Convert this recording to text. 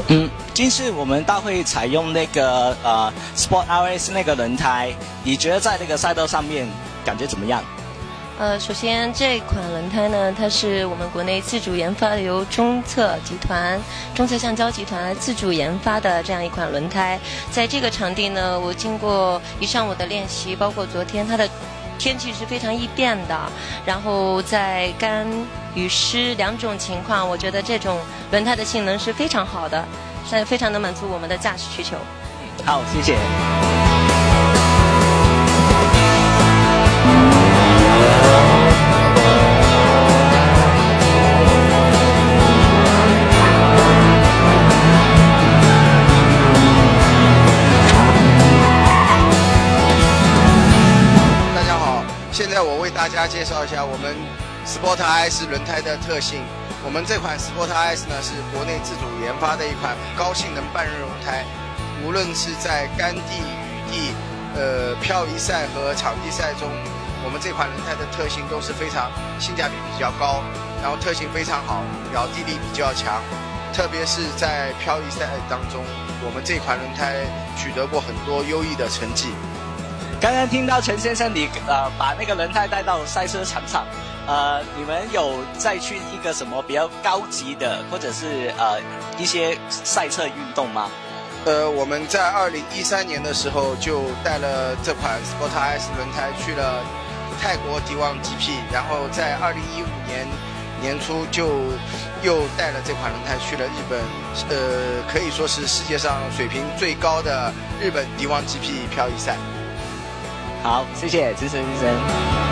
今次我们大会采用那个Sport RS 那个轮胎，你觉得在那个赛道上面感觉怎么样？ 首先这款轮胎呢，它是我们国内自主研发的，由中策橡胶集团自主研发的这样一款轮胎。在这个场地呢，我经过一上午的练习，包括昨天它的天气是非常易变的，然后在干雨湿两种情况，我觉得这种轮胎的性能是非常好的，是非常能满足我们的驾驶需求。 好，谢谢。 现在我为大家介绍一下我们 Sport RS 轮胎的特性。我们这款 Sport RS 呢是国内自主研发的一款高性能半热轮胎，无论是在干地、雨地、漂移赛和场地赛中，我们这款轮胎的特性都是非常性价比比较高，然后特性非常好，咬地力比较强。特别是在漂移赛当中，我们这款轮胎取得过很多优异的成绩。 刚刚听到陈先生你把那个轮胎带到赛车场上，你们有再去一个什么比较高级的，或者是一些赛车运动吗？ 我们在2013年的时候就带了这款 Sport RS 轮胎去了泰国迪旺 GP， 然后在2015年年初就又带了这款轮胎去了日本，可以说是世界上水平最高的日本迪旺 GP 漂移赛。 好，谢谢资深医生。